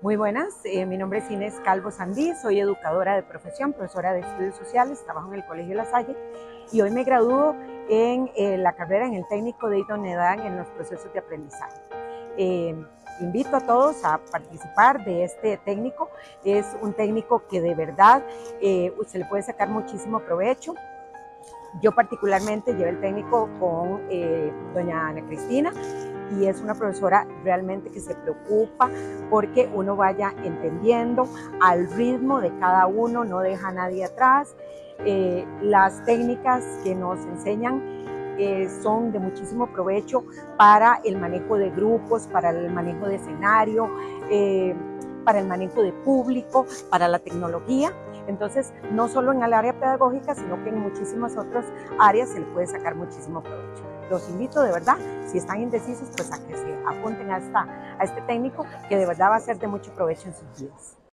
Muy buenas, mi nombre es Inés Calvo Sandí, soy educadora de profesión, profesora de estudios sociales, trabajo en el Colegio La Salle y hoy me gradúo en la carrera en el técnico de idoneidad en los procesos de aprendizaje. Invito a todos a participar de este técnico, es un técnico que de verdad se le puede sacar muchísimo provecho. Yo particularmente llevé el técnico con doña Ana Cristina y es una profesora realmente que se preocupa porque uno vaya entendiendo al ritmo de cada uno, no deja a nadie atrás. Las técnicas que nos enseñan son de muchísimo provecho para el manejo de grupos, para el manejo de escenario, para el manejo de público, para la tecnología. Entonces, no solo en el área pedagógica, sino que en muchísimas otras áreas se le puede sacar muchísimo provecho. Los invito de verdad, si están indecisos, pues a que se apunten a este técnico que de verdad va a ser de mucho provecho en sus vidas.